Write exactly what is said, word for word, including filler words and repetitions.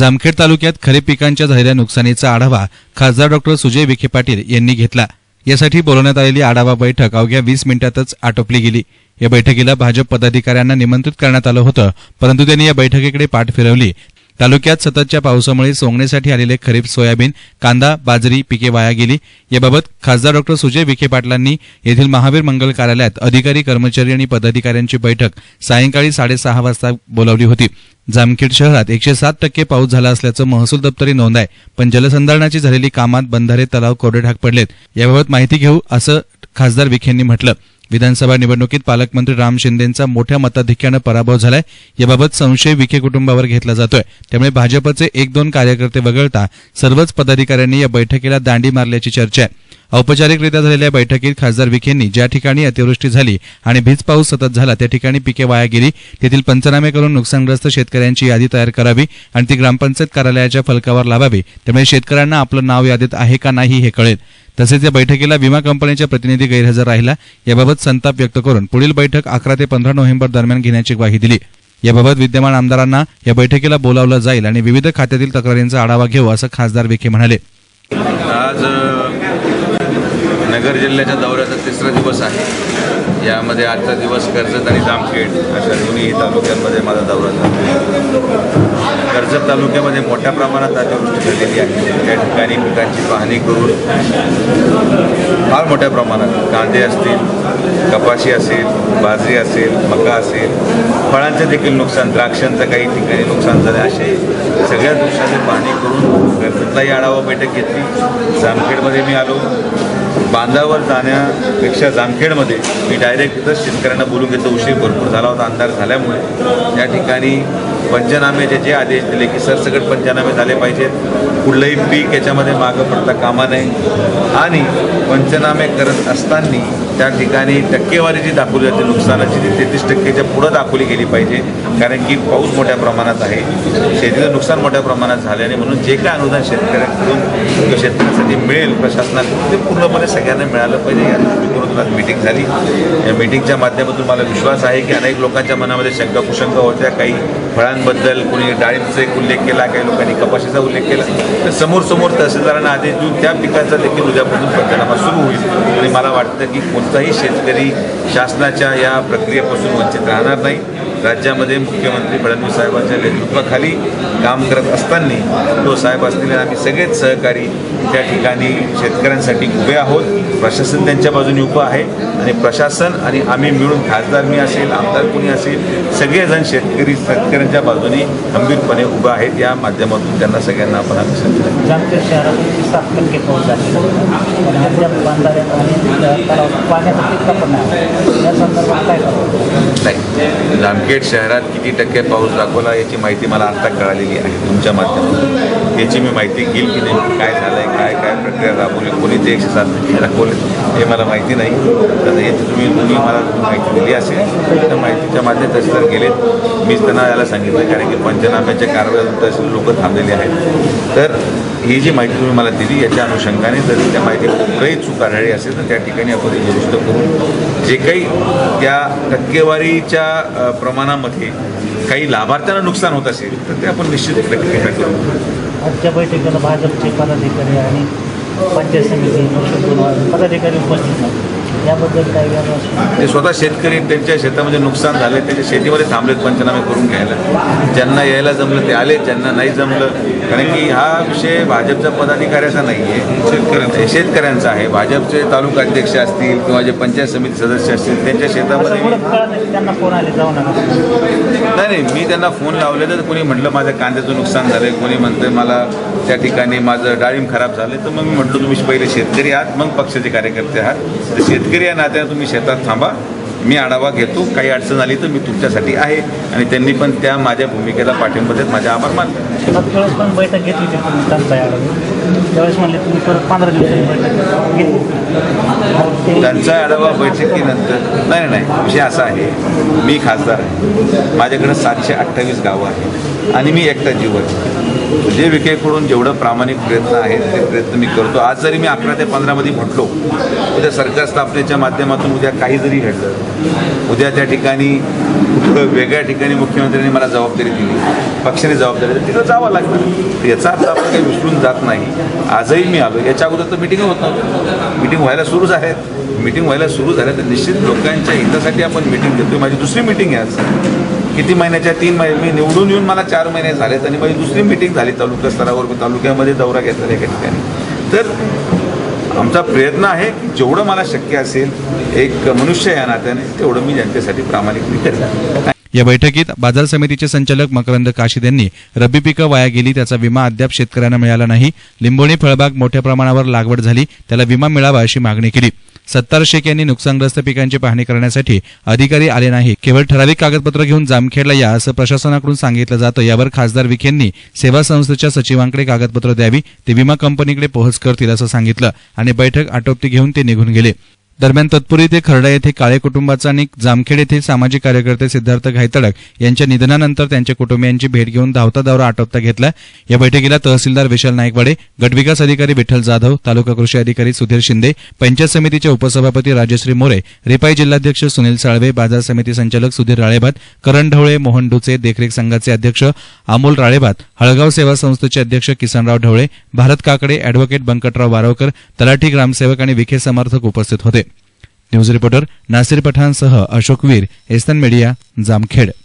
जामखेड तालुक्यात खरीप पिकांच्या झालेल्या नुकसानीचा आढावा खासदार डॉक्टर सुजय विखे पाटील यांनी घेतला। यासाठी बोलवण्यात आलेली आढावा बैठक अवघ्या वीस मिनिटातच आटोपली गेली। या बैठकीला भाजप पदाधिकाऱ्यांना निमंत्रित करण्यात आलं होतं, परंतु त्यांनी या बैठकीकडे पाठ फिरवली। तालुक्यात सततच्या पावसामुळे सोंगणीसाठी आलेले खरीप सोयाबीन, कांदा, बाजरी पिके वाया गेली। याबाबत खासदार डॉक्टर सुजय विखे पाटलांनी येथील महावीर मंगल कार्यालयात अधिकारी, कर्मचारी आणि पदाधिकाऱ्यांची बैठक सायंकाळी साडेसहा वाजता बोलावली होती। जामखेड शहरात एकशे सात टक्के पाऊस झाला असल्याचं महसूल दप्तरी नोंद आहे, पण जलसंधारणाची झालेली कामात बंधारे, तलाव कोरडे ढाक पडलेत। याबाबत माहिती घेऊ असं खासदार विखेंनी म्हटलं। विधानसभा निवडणुकीत पालकमंत्री राम शिंदेंचा मोठ्या मताधिक्यानं पराभव झालाय। याबाबत संशय विखे कुटुंबावर घेतला जातोय, त्यामुळे भाजपचे एक दोन कार्यकर्ते वगळता सर्वच पदाधिकाऱ्यांनी या बैठकीला दांडी मारल्याची चर्चा आहे। औपचारिकरित्या झालेल्या बैठकीत खासदार विखेंनी ज्या ठिकाणी अतिवृष्टी झाली आणि भीज पाऊस सतत झाला त्या ठिकाणी पिके वाया गेली तेथील पंचनामे करून नुकसानग्रस्त शेतकऱ्यांची यादी तयार करावी आणि ती ग्रामपंचायत कार्यालयाच्या फलकावर लावावी, त्यामुळे शेतकऱ्यांना आपलं नाव यादीत आहे का नाही हे कळेल। तसेच या बैठकीला विमा कंपनीच्या प्रतिनिधी गैरहजर राहिला। याबाबत संताप व्यक्त करून पुढील बैठक अकरा ते पंधरा नोव्हेंबर दरम्यान घेण्याची ग्वाही दिली। याबाबत विद्यमान आमदारांना या बैठकीला बोलावलं जाईल आणि विविध खात्यातील तक्रारींचा आढावा घेऊ असं खासदार विखे म्हणाले। आज नगर जिल्ह्याच्या दौऱ्याचा तिसरा दिवस आहे। यामध्ये आजचा दिवस कर्जत आणि जामखेड अशा दोन्ही तालुक्यांमध्ये माझा दौरा झाला। कर्जत तालुक्यामध्ये मोठ्या प्रमाणात अतिवृष्टी झालेली आहे। त्या ठिकाणी पिकांची पाहणी करून फार मोठ्या प्रमाणात कांदे असतील, कपाशी असेल, बाजरी असेल, मका असेल, फळांचं देखील नुकसान, द्राक्षांचं काही ठिकाणी नुकसान झाले, असे सगळ्या नुकसानी पाहणी करून कर्जतलाही आढावा बैठक घेतली। जामखेडमध्ये मी आलो। बांधावर जाण्यापेक्षा जामखेडमध्ये मी डायरेक्ट तिथं शेतकऱ्यांना बोलून घेतो। उशीर भरपूर झाला होता अंधार झाल्यामुळे त्या ठिकाणी पंचनाम्याचे जे आदेश दिले की सरसकट पंचनामे झाले पाहिजेत, कुठलंही पीक याच्यामध्ये मागं पडता कामा नये आणि पंचनामे करत असताना त्या ठिकाणी टक्केवारी जी दाखवली जाते नुकसानाची ती तेहतीस टक्केच्या पुढं दाखवली गेली पाहिजे, कारण की पाऊस मोठ्या प्रमाणात आहे, शेतीचं नुकसान मोठ्या प्रमाणात झाल्याने म्हणून जे काय अनुदान शेतकऱ्यांकडून किंवा शेतकऱ्यांसाठी मिळेल प्रशासनाकडून ते पूर्णपणे सगळ्यांना मिळालं पाहिजे। या दृष्टिकोनातून आज मीटिंग झाली। या मीटिंगच्या माध्यमातून मला विश्वास आहे की अनेक लोकांच्या मनामध्ये शंका कुशंका होत्या, काही फळांबद्दल कोणी डाळिंबचा एक उल्लेख केला, काही लोकांनी कपाशीचा उल्लेख केला, तर समोर समोर तहसीलदारांना आदेश देऊन त्या पिकाचा देखील उद्यापासून पंचनामा सुरू होईल आणि मला वाटतं की कोणताही शेतकरी शासनाच्या या प्रक्रियेपासून वंचित राहणार नाही। राज्यामध्ये मुख्यमंत्री फडणवीस साहेबांच्या नेतृत्वाखाली काम करत असताना तो साहेब असलेले आम्ही सगळेच सहकारी त्या ठिकाणी शेतकऱ्यांसाठी उभे आहोत। प्रशासन त्यांच्या बाजूने उभं आहे आणि प्रशासन आणि आम्ही मिळून, खासदार मी असेल, आमदार कोणी असेल, सगळेजण शेतकरी शेतकऱ्यांच्या बाजूने खंबीरपणे उभं आहेत। या माध्यमातून त्यांना सगळ्यांना आपण अभिनंदन। जामखेड शहरात सात टक्के पाऊस झाला नाही, जामखेड शहरात किती टक्के पाऊस दाखवला याची माहिती मला आता कळालेली आहे तुमच्या माध्यमातून। याची मी माहिती घेईल की नेमकं काय झालं आहे, काय काय प्रक्रिया राबवली, कोणी ते एकशे सात टक्के दाखवले हे मला माहिती नाही। तर याची तुम्ही तुम्ही मला माहिती दिली असेल त्या माहितीच्या माध्यमात तहसीलदार गेलेत, मीच त्यांना याला सांगितलं, कारण की पंचनाम्याच्या कारवाईतून तहसील लोक थांबलेले आहेत। तर ही जी माहिती तुम्ही मला दिली याच्या अनुषंगाने जर त्या माहिती कुठलंही चूक आढळली असेल तर त्या ठिकाणी आपण दुरुस्त करून जे काही त्या टक्केवारीच्या प्रमाणामध्ये काही लाभार्थ्यांना नुकसान होत असेल तर ते आपण निश्चित प्रक्रिया करू। आजच्या बैठकीला भाजपचे पदाधिकारी आणि पंचायत समिती पदाधिकारी उपस्थित नाही, याबद्दल काय ते स्वतः शेतकरी त्यांच्या शेतामध्ये नुकसान झाले, त्यांच्या शेतीमध्ये थांबलेत पंचनामे करून घ्यायला। ज्यांना यायला जमलं ते आले, ज्यांना नाही जमलं, कारण की हा विषय भाजपच्या पदाधिकाऱ्याचा नाही आहे, शेतकऱ्यांचा शेतकऱ्यांचा आहे। भाजपचे तालुका अध्यक्ष असतील किंवा जे पंचायत समिती सदस्य असतील त्यांच्या शेतामध्ये त्यांना फोन आले जाऊ नका नाही नाही मी त्यांना फोन लावले तर कोणी म्हटलं माझ्या कांद्याचं नुकसान झालं, कोणी म्हणतं मला त्या ठिकाणी माझं डाळिंब खराब झालं, तर मग मी म्हटलं तुम्ही पहिले शेतकरी आहात मग पक्षाचे कार्यकर्ते आहात, तर शेतकरी या नात्याने तुम्ही शेतात थांबा, मी आढावा घेतो, काही अडचण आली तर मी तुमच्यासाठी आहे। आणि त्यांनी पण त्या माझ्या भूमिकेला पाठिंबा देत माझे आभार मानले। त्यावेळेस पण बैठक घेतली त्यावेळेस म्हणले तुम्ही परत पंधरा दिवसांनी बैठक घेतली, त्यांचा आढावा बैठकीनंतर नाही नाही विषय असा आहे, मी खासदार आहे, माझ्याकडे सातशे अठ्ठावीस गावं आहेत आणि मी एकटा जीव आहे। सुजय विखेकडून जेवढं प्रामाणिक प्रयत्न आहेत ते प्रयत्न मी करतो. आज जरी मी अकरा ते पंधरामध्ये म्हटलो, उद्या सरकार स्थापनेच्या माध्यमातून उद्या काही जरी घडलं, उद्या त्या ठिकाणी कुठं वेगळ्या ठिकाणी मुख्यमंत्र्यांनी मला जबाबदारी दिली, पक्षाने जबाबदारी दिली, तिथं जावं लागतं. याचा अर्थ आपण काही विसरून जात नाही. आजही मी आलो, याच्या अगोदर तर मिटिंग होत नव्हतं, मिटिंग व्हायला सुरूच आहेत. मिटिंग व्हायला सुरू झाल्या तर निश्चित लोकांच्या हितासाठी आपण मिटिंग घेतो. माझी दुसरी मिटिंग आहे आज. किती महिन्याच्या तीन महिने मी निवडून येऊन मला चार महिने झालेत आणि माझी दुसरी मिटिंग झाली तालुका स्तरावर. तालुक्यामध्ये दौरा घेतला एका ठिकाणी. तर आमचा प्रयत्न आहे की जेवढं मला शक्य असेल एक मनुष्य या नात्याने तेवढं मी जनतेसाठी प्रामाणिकपणे करेन. या बैठकीत बाजार समितीचे संचालक मकरंद काशीद यांनी रब्बी पिकं वाया गेली, त्याचा विमा अद्याप शेतकऱ्यांना मिळाला नाही. लिंबोणी फळबाग मोठ्या प्रमाणावर लागवड झाली, त्याला विमा मिळावा अशी मागणी केली. सत्तार शेख यांनी नुकसानग्रस्त पिकांची पाहणी करण्यासाठी अधिकारी आले नाही, केवळ ठराविक कागदपत्र घेऊन जामखेडला या असं प्रशासनाकडून सांगितलं जातं. यावर खासदार विखेंनी सेवा संस्थेच्या सचिवांकडे कागदपत्र द्यावी, ते विमा कंपनीकडे पोहोच करतील असं सांगितलं आणि बैठक आटोपती घेऊन ते निघून गेले. दरम्यान तत्पूर्वी ते खर्डा येथे काळे कुटुंबाचा आणि जामखेड येथे सामाजिक कार्यकर्ते सिद्धार्थ घायतडक यांच्या निधनानंतर त्यांच्या कुटुंबियांची भेट घेऊन धावता दौरा आटोपता घेतला. या बैठकीला तहसीलदार विशाल नाईकवाडे, गटविकास अधिकारी विठ्ठल जाधव, तालुका कृषी अधिकारी सुधीर शिंदे, पंचायत समितीचे उपसभापती राजश्री मोरे, रिपाई जिल्हाध्यक्ष सुनील साळवे, बाजार समिती संचालक सुधीर राळेभात, करण ढवळे, मोहन डुचे, देखरेख संघाचे अध्यक्ष अमोल राळेभात, हळगाव सेवा संस्थेचे अध्यक्ष किसनराव ढवळे, भारत काकडे, अॅडव्होकेट बंकटराव वारवकर, तलाठी ग्रामसेवक आणि विखे समर्थक उपस्थित होते. न्यूज रिपोर्टर नासिर पठाणसह अशोक वीर, एसन मीडिया, जामखेड.